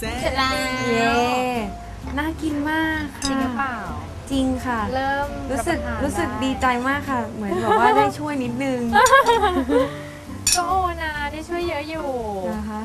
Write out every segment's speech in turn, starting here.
เสร็จแล้วเย้น่ากินมากค่ะจริงหรือเปล่าจริงค่ะเริ่มรู้สึกดีใจมากค่ะเหมือนแบบว่าได้ช่วยนิดนึงก็โอนะได้ช่วยเยอะอยู่นะคะ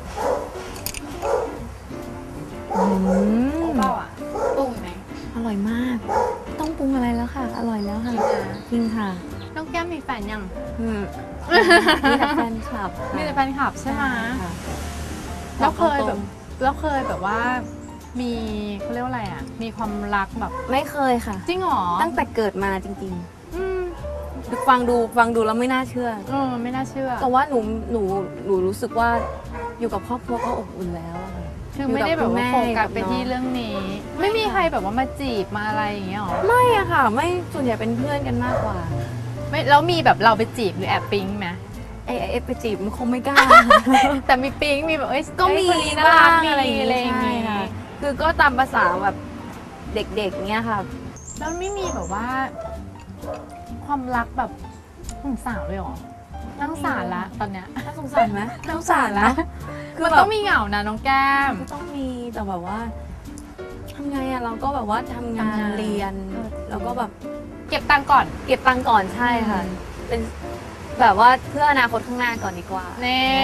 โอ้เปล่าอ่ะปรุงไหมอร่อยมากต้องปรุงอะไรแล้วค่ะอร่อยแล้วค่ะจริงค่ะน้องแก้มมีแฟนยังมีแต่แฟนคลับมีแต่แฟนคลับใช่ไหมแล้วเคยแบบว่ามีเขาเรียกว่าอะไรอ่ะมีความรักแบบไม่เคยค่ะจริงหรอตั้งแต่เกิดมาจริงๆฟังดูแล้วไม่น่าเชื่อไม่น่าเชื่อแต่ว่าหนูรู้สึกว่าอยู่กับครอบครัวก็อบอุ่นแล้วคือไม่ได้แบบว่าโฟกัสไปที่เรื่องนี้ไม่มีใครแบบว่ามาจีบมาอะไรอย่างเงี้ยหรอไม่อะค่ะไม่ส่วนใหญ่เป็นเพื่อนกันมากกว่าไม่แล้วมีแบบเราไปจีบหรือแอบปิ๊งไหมไอไปจีบมันคงไม่กล้าแต่มีปิ๊งมีแบบก็มีบ้างอะไรอย่างเงี้ยคือก็ตามภาษาแบบเด็กๆเงี้ยค่ะแล้วไม่มีแบบว่าความรักแบบสงสารเลยหรอน่าสงสารละตอนเนี้ยน่าสงสารไหมน่าสงสารละคือมันต้องมีเหงานะน้องแก้มต้องมีแต่แบบว่าทำไงอะเราก็แบบว่าทำงานเรียนแล้วก็แบบเก็บตังค์ก่อนใช่ค่ะเป็นแบบว่าเพื่ออนาคตข้างหน้าก่อนดีกว่าเน่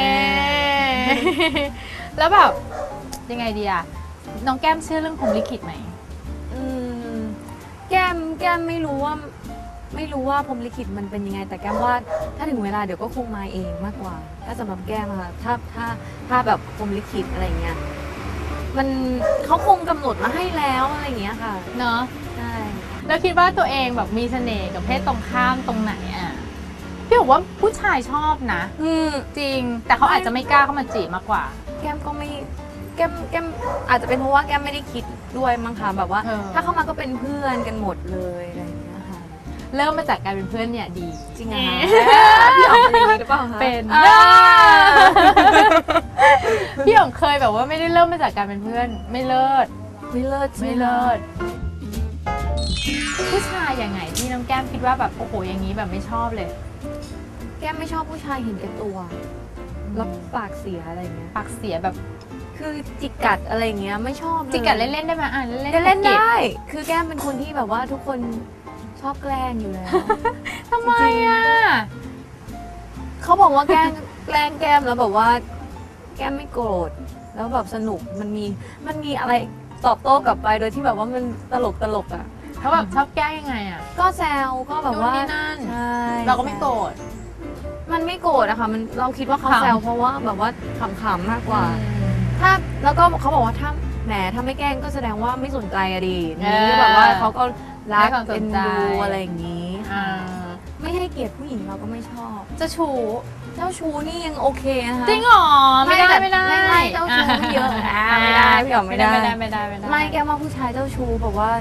แล้วแบบยังไงดีอะน้องแก้มเชื่อเรื่องพรหมลิขิตไหมแก้มไม่รู้ว่าพรหมลิขิตมันเป็นยังไงแต่แก้มว่าถ้าถึงเวลาเดี๋ยวก็คงมาเองมากกว่าถ้าสำหรับแก้มค่ะถ้าแบบพรหมลิขิตอะไรเงี้ยมันเขาคงกำหนดมาให้แล้วอะไรเงี้ยค่ะเนาะใช่แล้วคิดว่าตัวเองแบบมีเสน่ห์กับเพศตรงข้ามตรงไหนอ่ะพี่บอกว่าผู้ชายชอบนะจริงแต่เขาอาจจะไม่กล้าเข้ามาจีบมากกว่าแก้มก็ไม่แก้มอาจจะเป็นเพราะว่าแก้มไม่ได้คิดด้วยมั้งคะแบบว่าถ้าเข้ามาก็เป็นเพื่อนกันหมดเลยอะไรอย่างเงี้ยค่ะเริ่มมาจากการเป็นเพื่อนเนี่ยดีจริงนะคะพี่อ๋อมเป็นอย่างนี้หรือเปล่าคะเป็นพี่อ๋อมเคยแบบว่าไม่ได้เริ่มมาจากการเป็นเพื่อนไม่เลิศผู้ชายยังไงที่น้องแก้มคิดว่าแบบโอ้โหอย่างนี้แบบไม่ชอบเลยแก้มไม่ชอบผู้ชายเห็นแก่ตัวแล้วปากเสียอะไรเงี้ยปากเสียแบบคือจิกกัดอะไรเงี้ยไม่ชอบจิกกัดเล่นๆได้ไหมเล่นได้คือแก้มเป็นคนที่แบบว่าทุกคนชอบแกล้งอยู่แล้วทำไมอ่ะเขาบอกว่าแกล้งแก้มแล้วแบบว่าแก้มไม่โกรธแล้วแบบสนุกมันมีอะไรตอบโต้กลับไปโดยที่แบบว่ามันตลกอ่ะเขาแบบชอบแกล้งยังไงอ่ะก็แซวก็แบบว่าใช่เราก็ไม่โกรธมันไม่โกรธอะค่ะมันเราคิดว่าเขาแซวเพราะว่าแบบว่าขำๆมากกว่าถ้าแล้วก็เขาบอกว่าถ้าไม่แกล้งก็แสดงว่าไม่สนใจอะดินี่แบบว่าเขาก็รักเอ็นดูอะไรอย่างนี้ไม่ให้เกียรติผู้หญิงเราก็ไม่ชอบเจ้าชู้นี่ยังโอเคนะคะจริงหรอไม่ได้เจ้าชู้เยอะไม่ได้พี่อ๋อไม่ได้ไม่แกว่าผู้ชายเจ้าชู้แบบว่า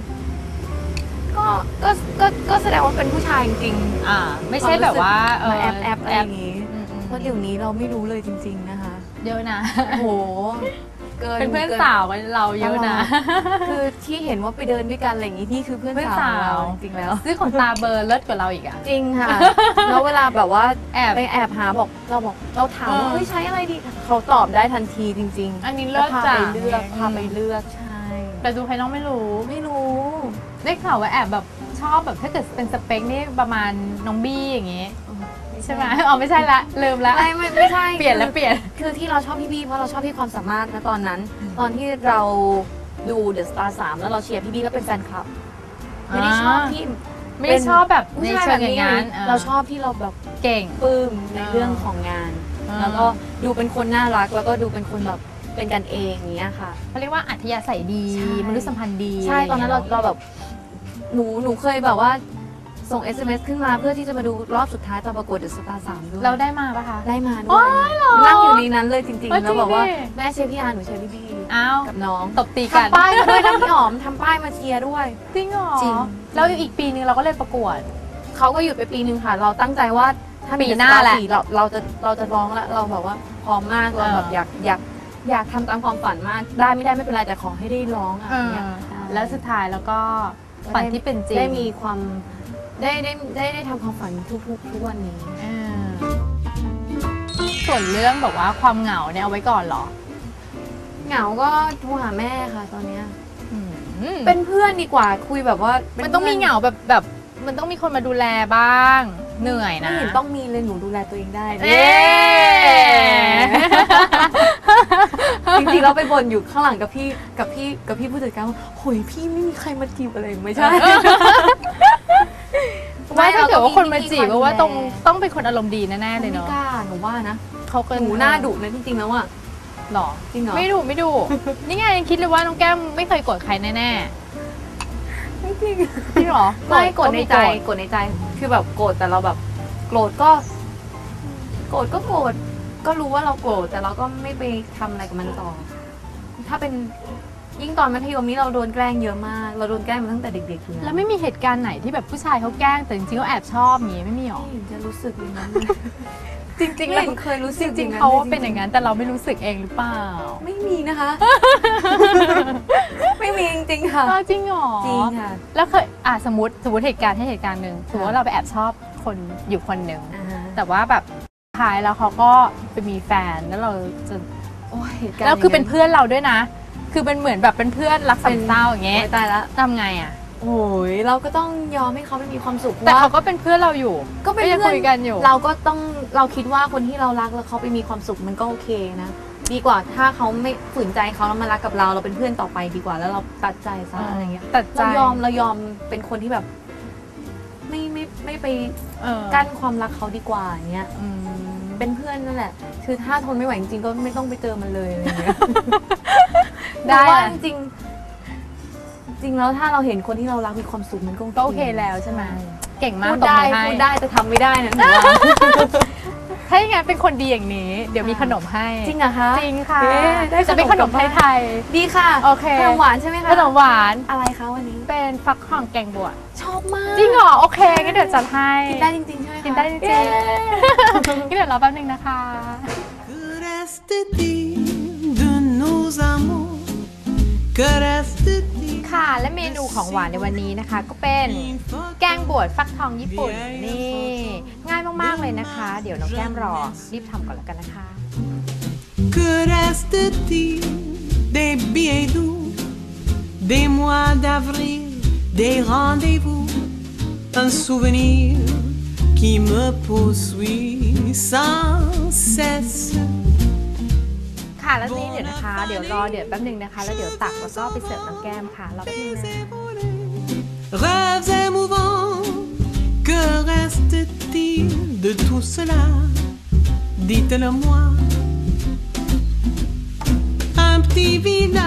ก็แสดงว่าเป็นผู้ชายจริงๆไม่ใช่แบบว่าแอบอะไรอย่างนี้เพราะเดี๋ยวนี้เราไม่รู้เลยจริงๆนะคะเยอะนะโอ้โหเป็นเพื่อนสาวกันเราเยอะนะคือที่เห็นว่าไปเดินด้วยกันอะไรอย่างนี้ที่คือเพื่อนสาวจริงแล้วซื้อขนตาเบอร์เลิศกว่าเราอีกอ่ะจริงค่ะแล้วเวลาแบบว่าไปแอบหาเราถามว่าเฮ้ยใช้อะไรดีเขาตอบได้ทันทีจริงๆอันนี้เลิศจ้ะพาไปเลือกใช่แต่ดูภายนอกไม่รู้ได้ข่าวว่าแอบแบบชอบแบบถ้าเกิดเป็นสเปคนี่ประมาณน้องบี้อย่างงี้ใช่ไหมไม่ใช่ละลืมละไม่ใช่เปลี่ยนคือที่เราชอบพี่บี้เพราะเราชอบพี่ความสามารถนะตอนนั้นตอนที่เราดูเดอะสตาร์3แล้วเราเชียร์พี่บี้ก็เป็นแฟนคลับไม่ได้ชอบที่ไม่ได้ชอบแบบในเชิงอย่างนั้นเราชอบที่เราแบบเก่งปลื้มในเรื่องของงานแล้วก็ดูเป็นคนน่ารักแล้วก็ดูเป็นคนแบบเป็นกันเองอย่างเงี้ยค่ะเขาเรียกว่าอัธยาศัยดีมนุษยสัมพันธ์ดีใช่ตอนนั้นเราแบบหนูเคยแบบว่าส่ง SMS ขึ้นมาเพื่อที่จะมาดูรอบสุดท้ายตอนประกวดเดอะสตาร์3ด้วยเราได้มาปะคะได้มาด้วยนั่งอยู่ในนั้นเลยจริงๆแล้วบอกว่าแม่เชียร์พี่อาหนูเชียร์พี่บี้กับน้องตบตีกันทำป้ายมาด้วยนะพี่หอมทำป้ายมาเชียร์ด้วยจริงเหรอจริงแล้วอีกปีนึงเราก็เลยประกวดเขาก็หยุดไปปีนึงค่ะเราตั้งใจว่าถ้าปีหน้าแหละเราจะร้องแล้วเราแบบว่าพร้อมมากเราแบบอยากทำตามความฝันมากได้ไม่เป็นไรแต่ขอให้ได้ร้องอ่ะแล้วสุดท้ายแล้วก็ฝันที่เป็นจริงได้มีความได้ทำความฝันทุกวันนี้ส่วนเรื่องแบบว่าความเหงาเนี่ยเอาไว้ก่อนเหรอเหงาก็โทรหาแม่ค่ะตอนเนี้ยเป็นเพื่อนดีกว่าคุยแบบว่ามันต้องมีเหงาแบบมันต้องมีคนมาดูแลบ้างเหนื่อยนะไม่เห็นต้องมีเลยหนูดูแลตัวเองได้จริงๆเราไปบ่นอยู่ข้างหลังกับพี่ผู้จัดการว่าโหยพี่ไม่มีใครมาจีบอะไรไม่ใช่ไม่ถ้าเกิดว่าคนมาจีบว่าต้องเป็นคนอารมณ์ดีแน่ๆเลยเนาะไม่กล้าหนูว่านะเขาหนูหน้าดุนะจริงๆแล้วอะหรอจริงเหรอไม่ดุนี่ไงยังคิดเลยว่าน้องแก้มไม่เคยโกรธใครแน่ๆไม่จริงจริงหรอไม่โกรธในใจคือแบบโกรธแต่เราแบบโกรธก็โกรธก็รู้ว่าเราโกรธแต่เราก็ไม่ไปทำอะไรกับมันต่อถ้าเป็นยิ่งตอนมัธยมนี้เราโดนแกล้งเยอะมากเราโดนแกล้งมาตั้งแต่เด็กๆเลยแล้วไม่มีเหตุการณ์ไหนที่แบบผู้ชายเขาแกล้งแต่จริงๆเขาแอบชอบอย่างนี้ไม่มีหรอจะรู้สึกอย่างนั้นจริงๆเราเคยรู้สึกจริงๆเขาเป็นอย่างนั้นแต่เราไม่รู้สึกเองหรือเปล่าไม่มีนะคะไม่มีจริงๆค่ะจริงหรอจริงค่ะแล้วเคยสมมติเหตุการณ์หนึ่งสมมติว่าเราไปแอบชอบคนอยู่คนหนึ่งแต่ว่าแบบท้ายแล้วเขาก็ไปมีแฟนแล้วเราจะแล้วคือเป็นเพื่อนเราด้วยนะคือเป็นเหมือนแบบเป็นเพื่อนรักสามเศร้าอย่างเงี้ยตายแล้วทำไงอ่ะโอ้ยเราก็ต้องยอมให้เขาไม่มีความสุขแต่เขาก็เป็นเพื่อนเราอยู่ก็เป็นเพื่อนคุยกันอยู่เราก็ต้องเราคิดว่าคนที่เรารักแล้วเขาไปมีความสุขมันก็โอเคนะดีกว่าถ้าเขาไม่ฝืนใจเขาแล้วมารักกับเราเป็นเพื่อนต่อไปดีกว่าแล้วเราตัดใจซะอะไรเงี้ยตัดใจเรายอมเป็นคนที่แบบไม่ไปกั้นความรักเขาดีกว่าอย่างเงี้ยเป็นเพื่อนนั่นแหละคือถ้าทนไม่ไหวจริงๆก็ไม่ต้องไปเจอมันเลยอะไรเงี้ยได้ว่าจริงแล้วถ้าเราเห็นคนที่เรารักมีความสุขมันก็โอเคแล้วใช่ไหมเก่งมากพูดได้แต่ทำไม่ได้นะถ้าอย่างนั้นเป็นคนดีอย่างนี้เดี๋ยวมีขนมให้จริงเหรอคะจริงค่ะจะเป็นขนมไทยดีค่ะโอเคขนมหวานใช่ไหมคะขนมหวานอะไรคะวันนี้เป็นฟักทองแกงบวชชอบมากจริงเหรอโอเคงั้นเดี๋ยวจัดให้กินได้จริงๆใช่ไหมกินได้จริงๆงั้นเดี๋ยวรอแป๊บนึงนะคะค่ะและเมนูของหวานในวันนี้นะคะก็เป็นแกงบวชฟักทองญี่ปุ่นนี่ง่ายมากๆเลยนะคะเดี๋ยวน้องแก้มรอรีบทำก่อนแล้วกันนะคะ Que reste-t-il des billets doux des mois d'avril des rendez-vous un souvenir qui me poursuit sans cesseค่ะแล้วนี่เดี๋ยวนะคะเดี๋ยวรอเดี๋ยวแป๊บนึงนะคะแล้วเดี๋ยวตักแล้วก็ไปเสิร์ฟน้องแก้มค่ะรอแป๊บนึงนะ Rêves émouvants que reste-t-il de tout cela dites-le moi un petit village